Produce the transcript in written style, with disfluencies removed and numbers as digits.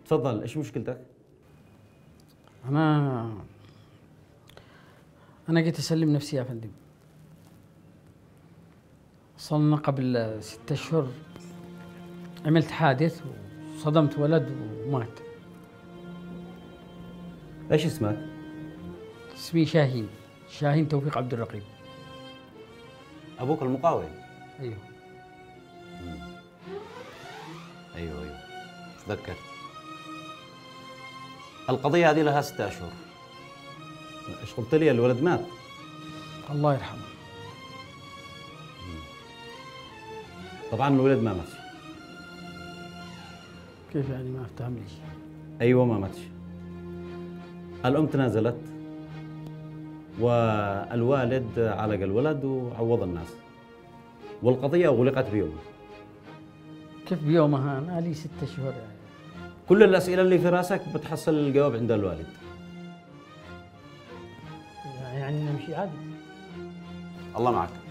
تفضل، ايش مشكلتك؟ أنا جيت أسلم نفسي يا فندم. صلنا قبل 6 أشهر عملت حادث وصدمت ولد ومات. ايش اسمك؟ اسمي شاهين توفيق عبد الرقيب. ابوك المقاول؟ أيوه. ايوه تذكرت. القضية هذه لها 6 أشهر. ايش قلت لي؟ الولد مات. الله يرحمه. طبعا الولد ما ماتش. كيف يعني؟ ما افتهم ليش. ايوه ما ماتش. الام تنازلت والوالد علق الولد وعوض الناس، والقضية أغلقت بيومها. كيف بيومها؟ أنا لي 6 أشهر يعني. كل الأسئلة اللي في راسك بتحصل الجواب عند الوالد. يعني نمشي عادي. الله معك.